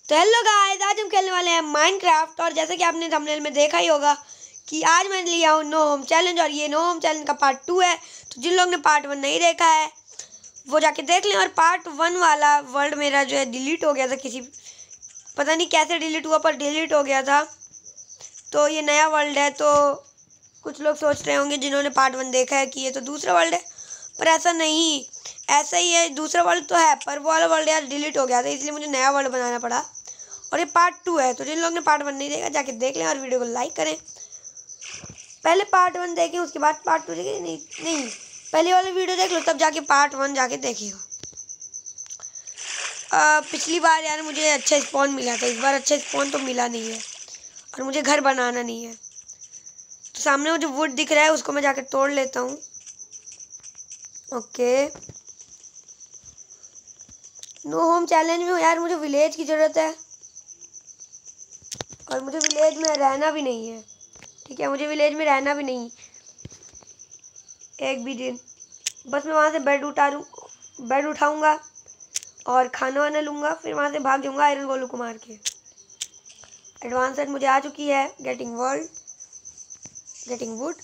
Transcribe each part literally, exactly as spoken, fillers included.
तो hello guys, आज हम खेलने वाले हैं माइनक्राफ्ट। और जैसे कि आपने थंबनेल में देखा ही होगा कि आज मैं लिया हूँ नो होम चैलेंज, और ये नो होम चैलेंज का पार्ट टू है। तो जिन लोगों ने पार्ट वन नहीं देखा है वो जाके देख लें। और पार्ट वन वाला वर्ल्ड मेरा जो है डिलीट हो गया था, किसी पता नहीं कैसे डिलीट हुआ पर डिलीट हो गया था। तो ये नया वर्ल्ड है। तो कुछ लोग सोच रहे होंगे जिन्होंने पार्ट वन देखा है कि ये तो दूसरा वर्ल्ड है, पर ऐसा नहीं, ऐसा ही है। दूसरा वर्ल्ड तो है पर वो वाला वर्ल्ड यार डिलीट हो गया था, इसलिए मुझे नया वर्ल्ड बनाना पड़ा। और ये पार्ट टू है। तो जिन लोगों ने पार्ट वन नहीं देखा जाके देख लें और वीडियो को लाइक करें। पहले पार्ट वन देखें उसके बाद पार्ट टू देखें। नहीं नहीं पहले वाला वीडियो देख लो तब जाके पार्ट वन जाके देखिएगा। पिछली बार यार मुझे अच्छा स्पॉन मिला था, इस बार अच्छा स्पॉन तो मिला नहीं है और मुझे घर बनाना नहीं है। तो सामने वो जो वुड दिख रहा है उसको मैं जाके तोड़ लेता हूँ। ओके, नो होम चैलेंज में यार मुझे विलेज की ज़रूरत है और मुझे विलेज में रहना भी नहीं है। ठीक है, मुझे विलेज में रहना भी नहीं एक भी दिन। बस मैं वहाँ से बेड उतारूँ बेड उठाऊँगा और खाना वाना लूँगा, फिर वहाँ से भाग जाऊँगा आयरन गोलू को मार के। एडवांस सेट मुझे आ चुकी है, getting world, getting wood,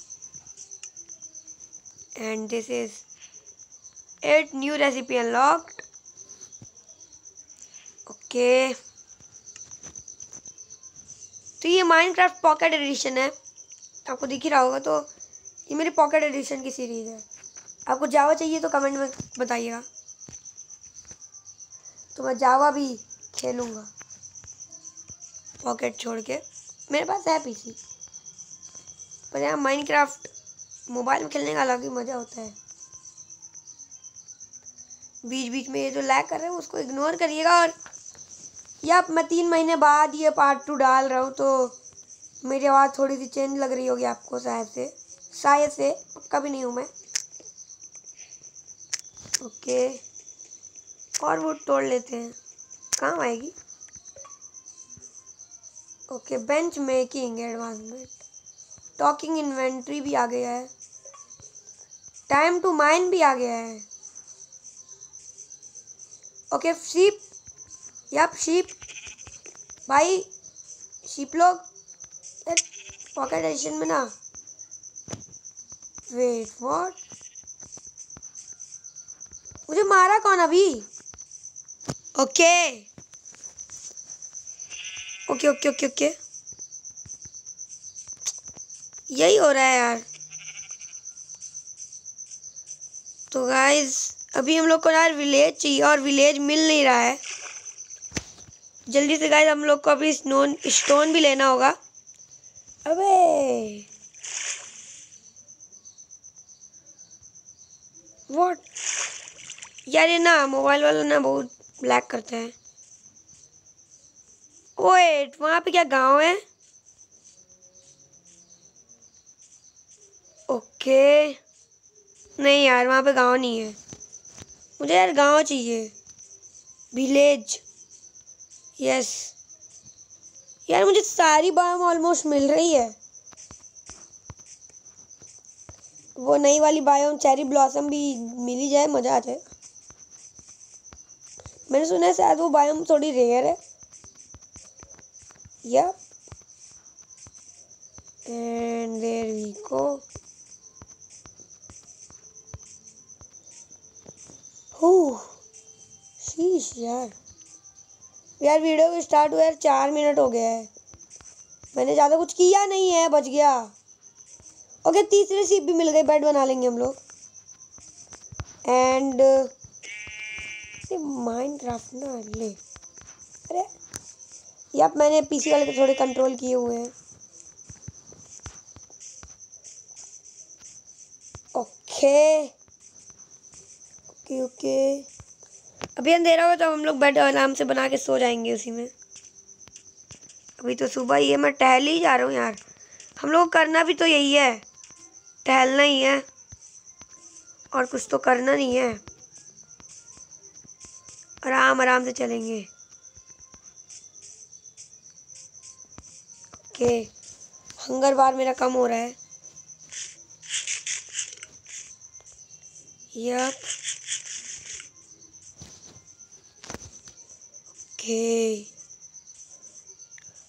and this is at new recipe unlocked. Okay, तो ये माइनक्राफ्ट पॉकेट एडिशन है, आपको दिख ही रहा होगा। तो ये मेरी पॉकेट एडिशन की सीरीज़ है। आपको जावा चाहिए तो कमेंट में बताइएगा, तो मैं जावा भी खेलूँगा पॉकेट छोड़ के। मेरे पास है पीसी, पर यहाँ माइनक्राफ्ट मोबाइल में खेलने का अलग ही मज़ा होता है। बीच बीच में ये जो लैग कर रहे हैं उसको इग्नोर करिएगा। और या मैं तीन महीने बाद ये पार्ट टू डाल रहा हूँ तो मेरी आवाज़ थोड़ी सी चेंज लग रही होगी आपको, शायद से शायद से पक्का भी नहीं हूँ मैं। ओके, और वो तोड़ लेते हैं, काम आएगी। Okay, bench making advancement, talking inventory भी आ गया है, टाइम टू माइन भी आ गया है। ओके, शीप, यप शीप भाई, शीप लोग पॉकेट एडिशन में ना, वेट व्हाट, मुझे मारा कौन अभी? Okay okay okay okay okay यही हो रहा है यार। तो गाइस अभी हम लोग को यार विलेज चाहिए और विलेज मिल नहीं रहा है जल्दी से। गाइस हम लोग को अभी स्टोन स्टोन भी लेना होगा। अबे व्हाट यार, ये ना मोबाइल वाला ना बहुत ब्लैक करता है। ओए वहाँ पे क्या गांव है? ओके, नहीं यार वहाँ पे गांव नहीं है, मुझे यार गांव चाहिए, विलेज। यस यार, मुझे सारी बायोम ऑलमोस्ट मिल रही है। वो नई वाली बायोम चेरी ब्लॉसम भी मिल ही जाए, मज़ा आ जाए। मैंने सुना है शायद वो बायोम थोड़ी रेयर है। Yup, and there we go. Oh sheesh यार, यार वीडियो को स्टार्ट हुआ यार चार मिनट हो गया है, मैंने ज़्यादा कुछ किया नहीं है, बच गया। ओके, तीसरी सीप भी मिल गई, बेड बना लेंगे हम लोग। एंड माइनक्राफ्ट ना ले, अरे यार मैंने पीसी वाले को थोड़े कंट्रोल किए हुए हैं। ओके ओके ओके, अभी अंधेरा होगा तो हम लोग बेड आराम से बना के सो जाएंगे उसी में। अभी तो सुबह ही है, मैं टहल ही जा रहा हूँ यार। हम लोग करना भी तो यही है, टहलना ही है और कुछ तो करना नहीं है। आराम आराम से चलेंगे। ओके, हंगर बार मेरा कम हो रहा है। यप, ओके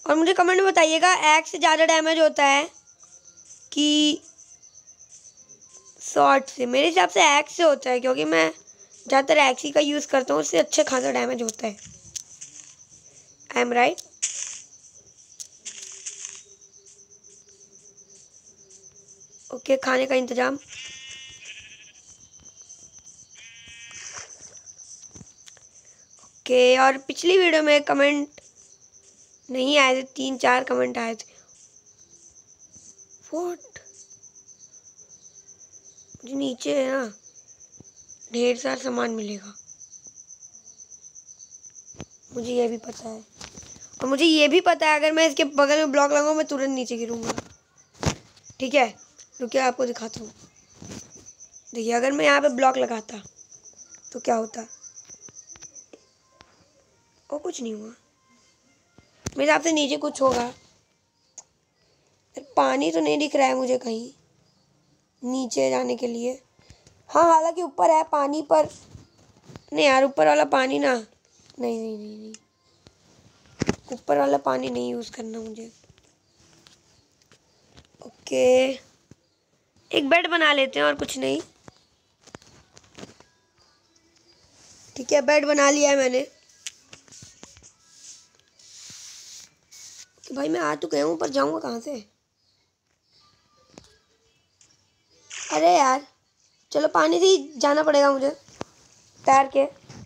और मुझे कमेंट में बताइएगा एक्स से ज़्यादा डैमेज होता है कि शॉर्ट से। मेरे हिसाब से एक्स से होता है, क्योंकि मैं ज़्यादातर एक्स ही का यूज़ करता हूँ, उससे अच्छा खासा डैमेज होता है। I am right. ओके, खाने का इंतज़ाम। ओके, और पिछली वीडियो में कमेंट नहीं आए थे, तीन चार कमेंट आए थे। व्हाट, मुझे नीचे है ना ढेर सारा सामान मिलेगा, मुझे ये भी पता है। और मुझे ये भी पता है अगर मैं इसके बगल में ब्लॉक लगाऊँ मैं तुरंत नीचे गिरूंगा। ठीक है, रुकिए आपको दिखाता हूँ। देखिए, अगर मैं यहाँ पे ब्लॉक लगाता तो क्या होता। और कुछ नहीं हुआ। मेरे हिसाब से नीचे कुछ होगा। पानी तो नहीं दिख रहा है मुझे कहीं नीचे जाने के लिए। हाँ, हालांकि ऊपर है पानी, पर नहीं यार, ऊपर वाला पानी ना, नहीं नहीं नहीं नहीं ऊपर वाला पानी नहीं यूज़ करना मुझे। ओके, एक बेड बना लेते हैं और कुछ नहीं। ठीक है, बेड बना लिया है मैंने। कि भाई मैं आ तो गया हूँ, पर जाऊँगा कहाँ से। अरे यार, चलो पानी से ही जाना पड़ेगा मुझे तैर के।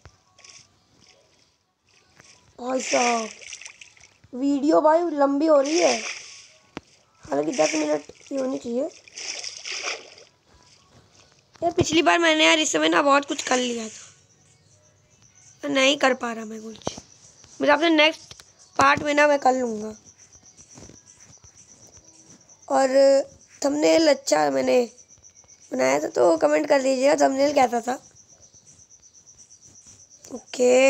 भाई साहब, वीडियो भाई लंबी हो रही है, हालांकि दस मिनट की होनी चाहिए। यार पिछली बार मैंने यार इस समय ना बहुत कुछ कर लिया था, नहीं कर पा रहा मैं कुछ। मेरे आपसे नेक्स्ट पार्ट में ना मैं कर लूँगा। और थंबनेल अच्छा मैंने बनाया था तो कमेंट कर दीजिएगा थंबनेल कैसा था। ओके,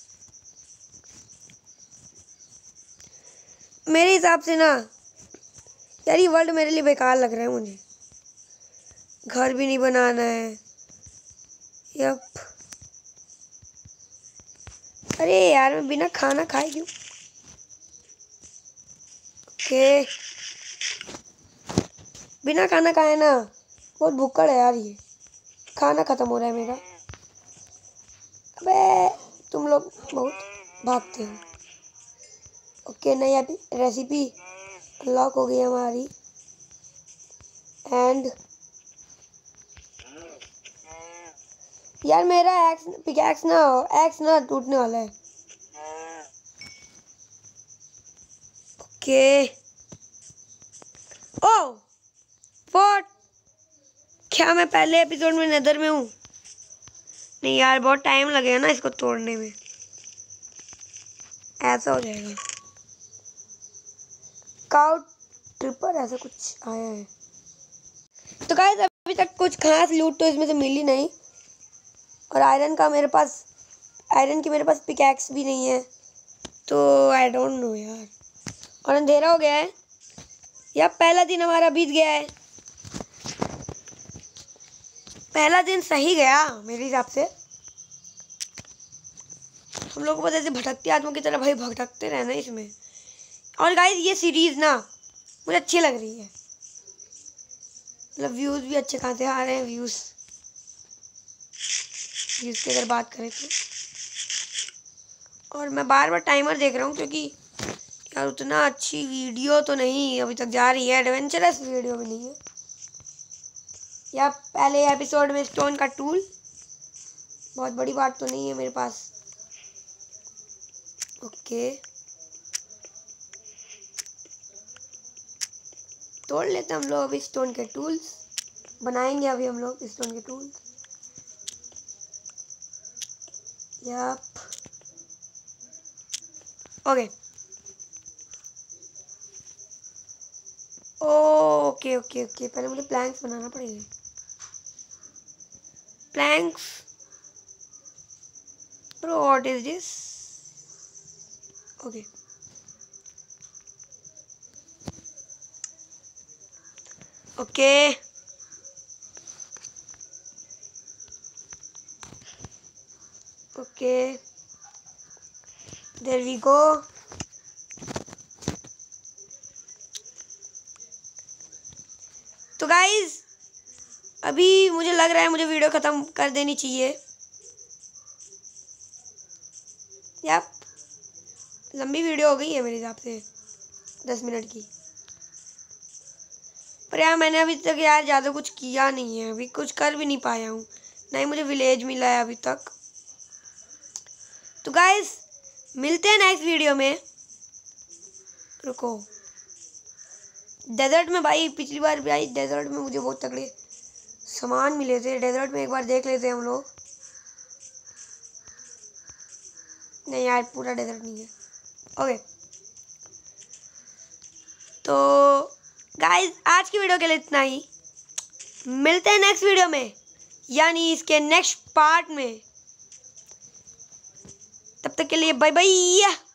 मेरे हिसाब से ना यार ये वर्ल्ड मेरे लिए बेकार लग रहा है मुझे। घर भी नहीं बनाना है। यप, अरे यार मैं बिना खाना खाए क्यों। ओके, बिना खाना खाए ना बहुत भूखड़ है यार, ये खाना ख़त्म हो रहा है मेरा। अबे तुम लोग बहुत भागते हो। ओके, नई अभी रेसिपी अनलॉक हो गई हमारी। एंड यार मेरा एक्स पिकैक्स ना एक्स ना टूटने वाला है। ओके, ओह व्हाट, क्या मैं पहले एपिसोड में नेदर में हूँ? नहीं यार, बहुत टाइम लगेगा ना इसको तोड़ने में, ऐसा हो जाएगा। काउ ट्रिपर ऐसा कुछ आया है। तो गाइस अभी तक कुछ खास लूट तो इसमें से मिली नहीं। और आयरन का मेरे पास आयरन की मेरे पास पिकैक्स भी नहीं है, तो आई डोंट नो यार। और अंधेरा हो गया है, यार पहला दिन हमारा बीत गया है। पहला दिन सही गया मेरे हिसाब से। हम लोग को बस ऐसे भटकते आत्मा की तरह भाई भटकते रहना इसमें। और गाइस ये सीरीज़ ना मुझे अच्छी लग रही है, मतलब व्यूज़ भी अच्छे खासे आ रहे हैं। व्यूज़ व्यूज़ की अगर बात करें तो, और मैं बार बार टाइमर देख रहा हूँ क्योंकि यार उतना अच्छी वीडियो तो नहीं अभी तक जा रही है, एडवेंचरस वीडियो भी नहीं है। या पहले एपिसोड में स्टोन का टूल, बहुत बड़ी बात तो नहीं है मेरे पास। ओके, तोड़ लेते हैं हम लोग अभी स्टोन के टूल्स, बनाएंगे अभी हम लोग स्टोन के tools. Yup, okay okay okay okay पहले मुझे प्लैंक्स बनाना पड़ेगा। Planks, bro what is this? Okay, okay okay, there we go. Guys अभी मुझे लग रहा है मुझे वीडियो ख़त्म कर देनी चाहिए। यार लंबी वीडियो हो गई है मेरे हिसाब से, दस मिनट की। पर यार मैंने अभी तक यार ज़्यादा कुछ किया नहीं है, अभी कुछ कर भी नहीं पाया हूँ, ना ही मुझे विलेज मिला है अभी तक। तो गाइस मिलते हैं नेक्स्ट वीडियो में। रुको, डेजर्ट में भाई पिछली बार भाई डेजर्ट में मुझे बहुत तगड़े सामान मिले थे। डेजर्ट में एक बार देख लेते हैं हम लोग। नहीं यार पूरा डेजर्ट नहीं है। ओके तो गाइस आज की वीडियो के लिए इतना ही। मिलते हैं नेक्स्ट वीडियो में, यानी इसके नेक्स्ट पार्ट में। तब तक के लिए बाय बाय।